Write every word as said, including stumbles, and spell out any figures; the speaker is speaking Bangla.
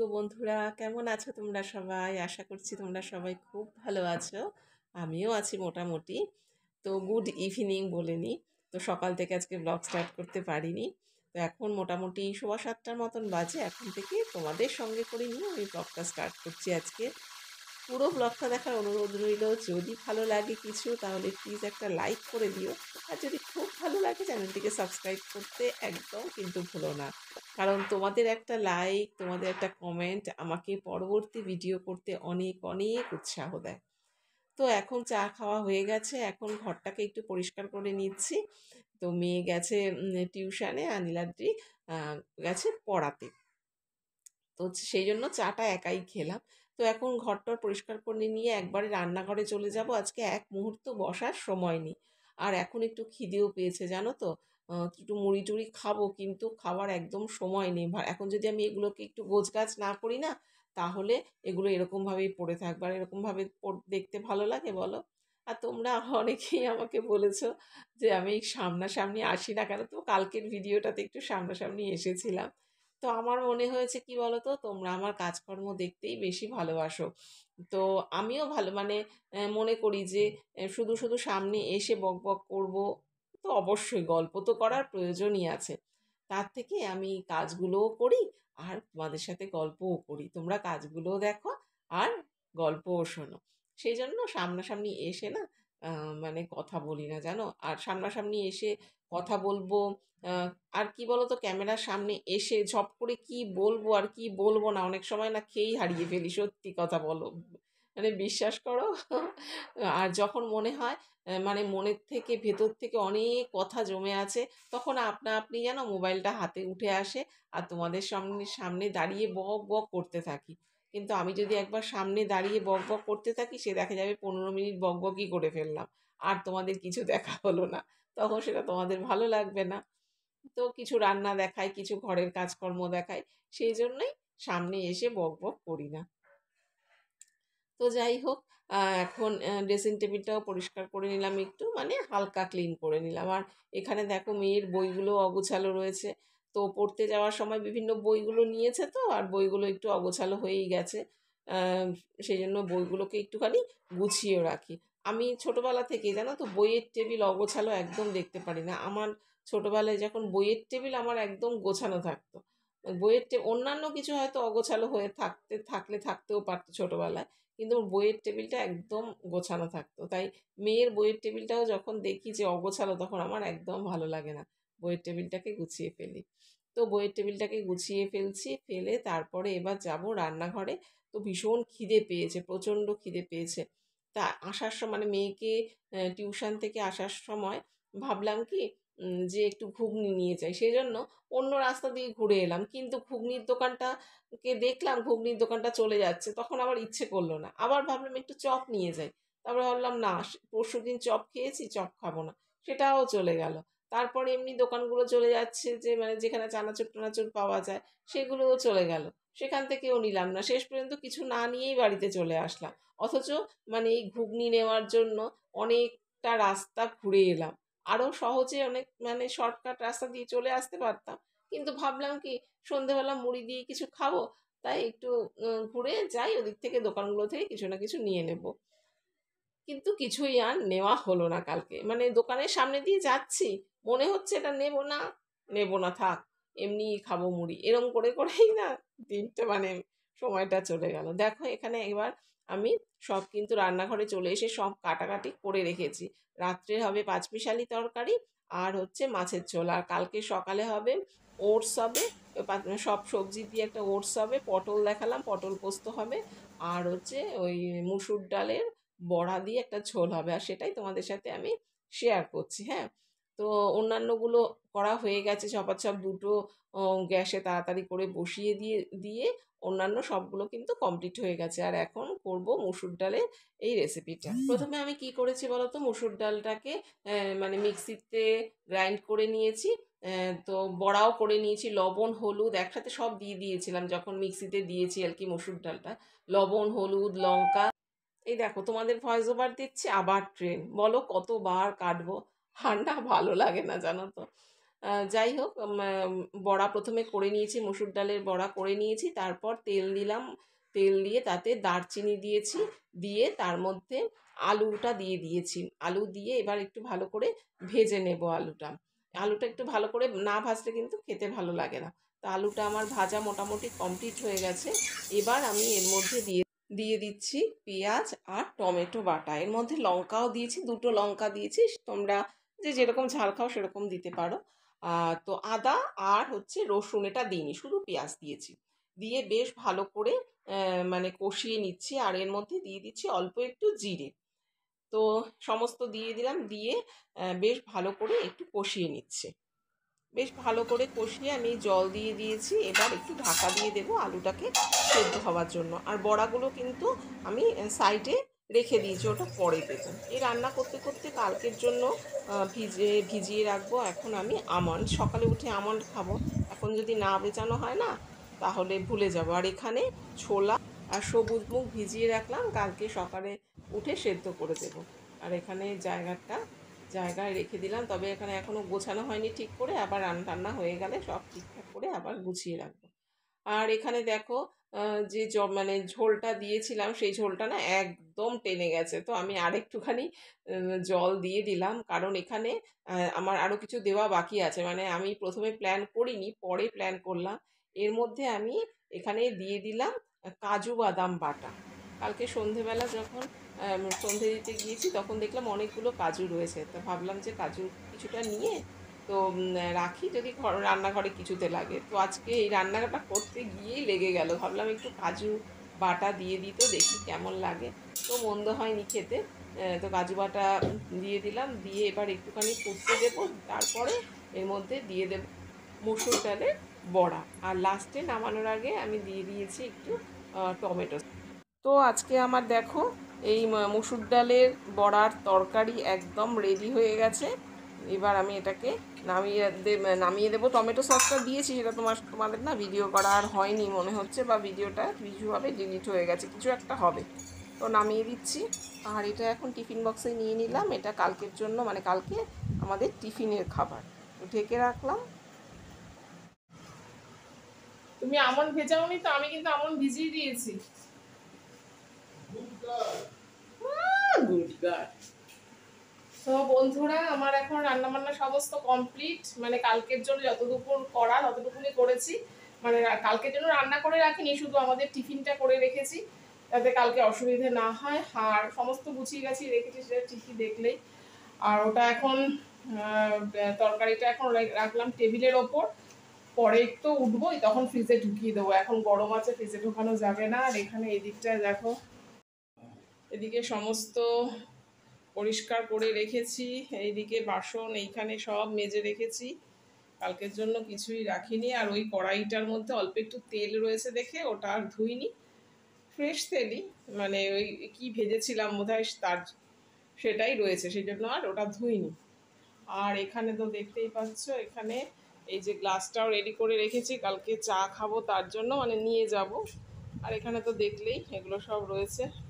বন্ধুরা, কেমন আছো তোমরা সবাই? আশা করছি তোমরা সবাই খুব ভালো আছো। আমিও আছি মোটামুটি। তো গুড ইভিনিং বলে নিই। তো সকাল থেকে আজকে ব্লগ স্টার্ট করতে পারিনি। তো এখন মোটামুটি সোয়া সাতটার মতন বাজে। এখন থেকে তোমাদের সঙ্গে করে নিয়ে আমি ব্লগটা স্টার্ট করছি আজকে। পুরো ব্লগটা দেখার অনুরোধ রইল। যদি ভালো লাগে কিছু তাহলে প্লিজ একটা লাইক করে দিও। আর যদি খুব ভালো লাগে চ্যানেলটিকে সাবস্ক্রাইব করতে একদম কিন্তু ভুলো না। কারণ তোমাদের একটা লাইক, তোমাদের একটা কমেন্ট আমাকে পরবর্তী ভিডিও করতে অনেক অনেক উৎসাহ দেয়। তো এখন চা খাওয়া হয়ে গেছে, এখন ঘরটাকে একটু পরিষ্কার করে নিচ্ছি। তো মেয়ে গেছে টিউশনে, আর নীলাদ্রি আহ, গেছে পড়াতে। তো সেই জন্য চাটা একাই খেলাম। তো এখন ঘরটর পরিষ্কার করে নিয়ে একবারে রান্নাঘরে চলে যাব। আজকে এক মুহূর্ত বসার সময় নেই। আর এখন একটু খিদেও পেয়েছে জানো তো। আহ, একটু মুড়ি টুড়ি খাবো, কিন্তু খাওয়ার একদম সময় নেই। ভা- এখন যদি আমি এগুলোকে একটু গোছগাছ না করি না, তাহলে এগুলো এরকমভাবেই পড়ে থাকবে। আর এরকমভাবে পড়- দেখতে ভালো লাগে বলো? আর তোমরা অনেকেই আমাকে বলেছো যে আমি সামনাসামনি আসি না কেন। তো কালকের ভিডিওটাতে একটু সামনাসামনি এসেছিলাম। তো আমার মনে হয়েছে কি বলতো, তোমরা আমার কাজকর্ম দেখতেই বেশি ভালোবাসো। তো আমিও ভালো মানে আহ, মনে করি যে আহ, শুধু শুধু সামনে এসে বক বক করবো। তো অবশ্যই গল্প তো করার প্রয়োজনই আছে। তার থেকে আমি কাজগুলোও করি, আর তোমাদের সাথে গল্পও করি। তোমরা কাজগুলোও দেখো আর গল্পও শোনো। সেই জন্য সামনাসামনি এসে না আহ, মানে কথা বলি না জানো। আর সামনাসামনি এসে কথা বলবো। আহ, আর কি বলতো, ক্যামেরার সামনে এসে ঝপ করে কি বলবো আর কি বলবো না, অনেক সময় না খেয়েই হারিয়ে ফেলি, সত্যি কথা বলো, মানে বিশ্বাস করো। আর যখন মনে হয় আহ, মানে মনের থেকে ভেতর থেকে অনেক কথা জমে আছে, তখন আপনা আপনি যেন মোবাইলটা হাতে উঠে আসে, আর তোমাদের সামনে সামনে দাঁড়িয়ে বক বক করতে থাকি। কিন্তু আমি যদি একবার সামনে দাঁড়িয়ে বক বক করতে থাকি, সে দেখা যাবে পনেরো মিনিট বক বকই করে ফেললাম, আর তোমাদের কিছু দেখা হলো না। তখন সেটা তোমাদের ভালো লাগবে না। তো কিছু রান্না দেখায়, কিছু ঘরের কাজকর্ম দেখায়, সেই জন্যই সামনে এসে বক বক করি না। তো যাই হোক, আহ, এখন ড্রেসিং টেবিলটাও পরিষ্কার করে নিলাম, একটু মানে হালকা ক্লিন করে নিলাম। আর এখানে দেখো মেয়ের বইগুলো অগোছালো রয়েছে। তো পড়তে যাওয়ার সময় বিভিন্ন বইগুলো নিয়েছে, তো আর বইগুলো একটু অগোছালো হয়েই গেছে। আহ, সেই জন্য বইগুলোকে একটুখানি গুছিয়ে রাখি। আমি ছোটবেলা থেকে জানো তো বইয়ের টেবিল অগোছালো একদম দেখতে পারি না। আমার ছোটবেলায় যখন বইয়ের টেবিল আমার একদম গোছানো থাকতো। বইয়ের টে অন্যান্য কিছু হয়তো অগোছালো হয়ে থাকতে থাকলে থাকতেও পারতো ছোটবেলায়, কিন্তু ওর বইয়ের টেবিলটা একদম গোছানো থাকতো। তাই মেয়ের বইয়ের টেবিলটাও যখন দেখি যে অগোছালো, তখন আমার একদম ভালো লাগে না, বইয়ের টেবিলটাকে গুছিয়ে ফেলি। তো বইয়ের টেবিলটাকে গুছিয়ে ফেলছি, ফেলে তারপরে এবার যাব রান্নাঘরে। তো ভীষণ খিদে পেয়েছে, প্রচণ্ড খিদে পেয়েছে। তা আসার সময় মানে মেয়েকে টিউশন থেকে আসার সময় ভাবলাম কি উম, যে একটু ঘুগনি নিয়ে যাই, সেই জন্য অন্য রাস্তা দিয়ে ঘুরে এলাম। কিন্তু ঘুগনির দোকানটা কে দেখলাম, ঘুগনির দোকানটা চলে যাচ্ছে, তখন আবার ইচ্ছে করলো না, আবার ভাবলাম একটু চপ নিয়ে যাই। তারপরে ভাবলাম না, পরশু দিন চপ খেয়েছি, চপ খাবো না, সেটাও চলে গেল। তারপরে এমনি দোকানগুলো চলে যাচ্ছে, যে মানে যেখানে চানাচুর টানাচুর পাওয়া যায় সেগুলোও চলে গেল, সেখান থেকেও নিলাম না, শেষ পর্যন্ত কিছু না নিয়েই বাড়িতে চলে আসলাম। অথচ মানে এই ঘুগনি নেওয়ার জন্য অনেকটা রাস্তা ঘুরে এলাম। আরও সহজে অনেক মানে শর্টকাট রাস্তা দিয়ে চলে আসতে পারতাম, কিন্তু ভাবলাম কি সন্ধেবেলা মুড়ি দিয়ে কিছু খাবো, তাই একটু উম, ঘুরে যাই ওদিক থেকে, দোকানগুলো থেকে কিছু না কিছু নিয়ে নেব। কিন্তু কিছুই আর নেওয়া হলো না কালকে। মানে দোকানের সামনে দিয়ে যাচ্ছি, মনে হচ্ছে এটা নেব না, নেব না, থাক, এমনিই খাবো মুড়ি, এরম করে করেই না দিনটা মানে সময়টা চলে গেল। দেখো এখানে এবার আমি সব কিন্তু রান্নাঘরে চলে এসে সব কাটাকাটি করে রেখেছি। রাত্রে হবে পাঁচমিশালি তরকারি, আর হচ্ছে মাছের ঝোল, আর কালকে সকালে হবে ওটস হবে। ওই পা- সব সবজি দিয়ে একটা ওটস হবে, পটল দেখালাম, পটল পোস্ত হবে, আর হচ্ছে ওই মুসুর ডালের বড়া দিয়ে একটা ঝোল হবে। আর সেটাই তোমাদের সাথে আমি শেয়ার করছি। হ্যাঁ, তো অন্যান্যগুলো করা হয়ে গেছে চপাচপ, দুটো গ্যাসে তাড়াতাড়ি করে বসিয়ে দিয়ে দিয়ে অন্যান্য সবগুলো কিন্তু কমপ্লিট হয়ে গেছে। আর এখন করব মুসুর ডালের এই রেসিপিটা। প্রথমে আমি কি করেছি বলো তো, মুসুর ডালটাকে আহ, মানে মিক্সিতে গ্রাইন্ড করে নিয়েছি। আহ, তো বড়াও করে নিয়েছি, লবণ হলুদ একসাথে সব দিয়ে দিয়েছিলাম যখন মিক্সিতে দিয়েছি আর কি মুসুর ডালটা। লবণ হলুদ লঙ্কা, এই দেখো তোমাদের ভয়েস ওভার দিচ্ছে, আবার ট্রেন, বলো কতবার কাটবো। আর না ভালো লাগে না জানো তো। যাই হোক, বড়া প্রথমে করে নিয়েছি, মসুর ডালের বড়া করে নিয়েছি। তারপর তেল দিলাম, তেল দিয়ে তাতে দারচিনি দিয়েছি, দিয়ে তার মধ্যে আলুটা দিয়ে দিয়েছি। আলু দিয়ে এবার একটু ভালো করে ভেজে নেব আলুটা। আলুটা একটু ভালো করে না ভাজলে কিন্তু খেতে ভালো লাগে না। তো আলুটা আমার ভাজা মোটামুটি কমপ্লিট হয়ে গেছে। এবার আমি এর মধ্যে দিয়ে দিয়ে দিচ্ছি পেঁয়াজ আর টমেটো বাটা। এর মধ্যে লঙ্কাও দিয়েছি, দুটো লঙ্কা দিয়েছি, তোমরা যে যেরকম ঝাল খাও সেরকম দিতে পারো। তো আদা আর হচ্ছে রসুন এটা দিইনি, শুধু পেঁয়াজ দিয়েছি। দিয়ে বেশ ভালো করে মানে কষিয়ে নিচ্ছি। আর এর মধ্যে দিয়ে দিচ্ছি অল্প একটু জিরে। তো সমস্ত দিয়ে দিলাম, দিয়ে বেশ ভালো করে একটু কষিয়ে নিচ্ছে। বেশ ভালো করে কষিয়ে আমি জল দিয়ে দিয়েছি। এবার একটু ঢাকা দিয়ে দেবো আলুটাকে সেদ্ধ হওয়ার জন্য। আর বড়াগুলো কিন্তু আমি সাইডে রেখে দিয়েছি, ওটা পরে দেবো। এই রান্না করতে করতে কালকের জন্য ভিজিয়ে ভিজিয়ে রাখবো এখন আমি আমন্ড। সকালে উঠে আমন্ড খাবো, এখন যদি না বেচানো হয় না তাহলে ভুলে যাবো। আর এখানে ছোলা আর সবুজ মুগ ভিজিয়ে রাখলাম, কালকে সকালে উঠে সেদ্ধ করে দেবো। আর এখানে জায়গাটা জায়গায় রেখে দিলাম, তবে এখানে এখনও গোছানো হয়নি ঠিক করে। আবার রান্না টান্না হয়ে গেলে সব ঠিকঠাক করে আবার গুছিয়ে রাখবো। আর এখানে দেখো যে জ মানে ঝোলটা দিয়েছিলাম সেই ঝোলটা না একদম টেনে গেছে। তো আমি আরেকটুখানি জল দিয়ে দিলাম, কারণ এখানে আমার আরও কিছু দেওয়া বাকি আছে। মানে আমি প্রথমে প্ল্যান করিনি, পরে প্ল্যান করলাম। এর মধ্যে আমি এখানে দিয়ে দিলাম কাজু বাদাম বাটা। কালকে সন্ধেবেলা যখন সন্ধে দিতে গিয়েছি তখন দেখলাম অনেকগুলো কাজু রয়েছে। তো ভাবলাম যে কাজু কিছুটা নিয়ে তো রাখি, যদি ঘর রান্নাঘরে কিছুতে লাগে। তো আজকে এই রান্নাটা করতে গিয়েই লেগে গেল, ভাবলাম একটু কাজু বাটা দিয়ে দিত, দেখি কেমন লাগে। তো মন্দ হয়নি খেতে। তো কাজু বাটা দিয়ে দিলাম, দিয়ে এবার একটুখানি ফুটতে দেবো। তারপরে এর মধ্যে দিয়ে দেব মসুর ডালের বড়া। আর লাস্টে নামানোর আগে আমি দিয়ে দিয়েছি একটু টমেটো। তো আজকে আমার দেখো এই মসুর ডালের বড়ার তরকারি একদম রেডি হয়ে গেছে। এবার আমি এটাকে নামিয়ে দে নামিয়ে দেবো। টমেটো সসটা দিয়েছি, সেটা তোমার তোমাদের না ভিডিও করা আর হয়নি মনে হচ্ছে, বা ভিডিওটা কিছুভাবে ডিলিট হয়ে গেছে, কিছু একটা হবে। তো নামিয়ে দিচ্ছি। আর এটা এখন টিফিন বক্সে নিয়ে নিলাম, এটা কালকের জন্য, মানে কালকে আমাদের টিফিনের খাবার। তো ঢেকে রাখলাম। তুমি আমন্ড ভেজাওনি তো? আমি কিন্তু আমন্ড ভিজিয়ে দিয়েছি। Good girl. তো বন্ধুরা, আমার এখন রান্না বান্না সমস্ত কমপ্লিট। মানে কালকের জন্য যতটুকু করা ততটুকুনি করেছি। মানে কালকের জন্য রান্না করে রাখিনি, শুধু আমাদের টিফিনটা করে রেখেছি যাতে কালকে অসুবিধে না হয়। আর সমস্ত গুছিয়ে গাছিয়ে রেখেছি, সেটা ঠিকই দেখলেই। আর ওটা এখন তরকারিটা এখন রাখলাম টেবিলের ওপর। পরে একটু উঠবোই, তখন ফ্রিজে ঢুকিয়ে দেবো। এখন গরম আছে, ফ্রিজে ঢোকানো যাবে না। আর এখানে এই দিকটায় দেখো, এদিকে সমস্ত পরিষ্কার করে রেখেছি। এইদিকে বাসন এইখানে সব মেজে রেখেছি, কালকের জন্য কিছুই রাখিনি। আর ওই কড়াইটার মধ্যে অল্প একটু তেল রয়েছে দেখে ওটা আর ধুইনি, ফ্রেশ তেলই, মানে ওই কি ভেজেছিলাম বোধহয় তার সেটাই রয়েছে, সেই জন্য আর ওটা ধুইনি। আর এখানে তো দেখতেই পাচ্ছ, এখানে এই যে গ্লাসটাও রেডি করে রেখেছি, কালকে চা খাবো তার জন্য, মানে নিয়ে যাব। আর এখানে তো দেখলেই এগুলো সব রয়েছে।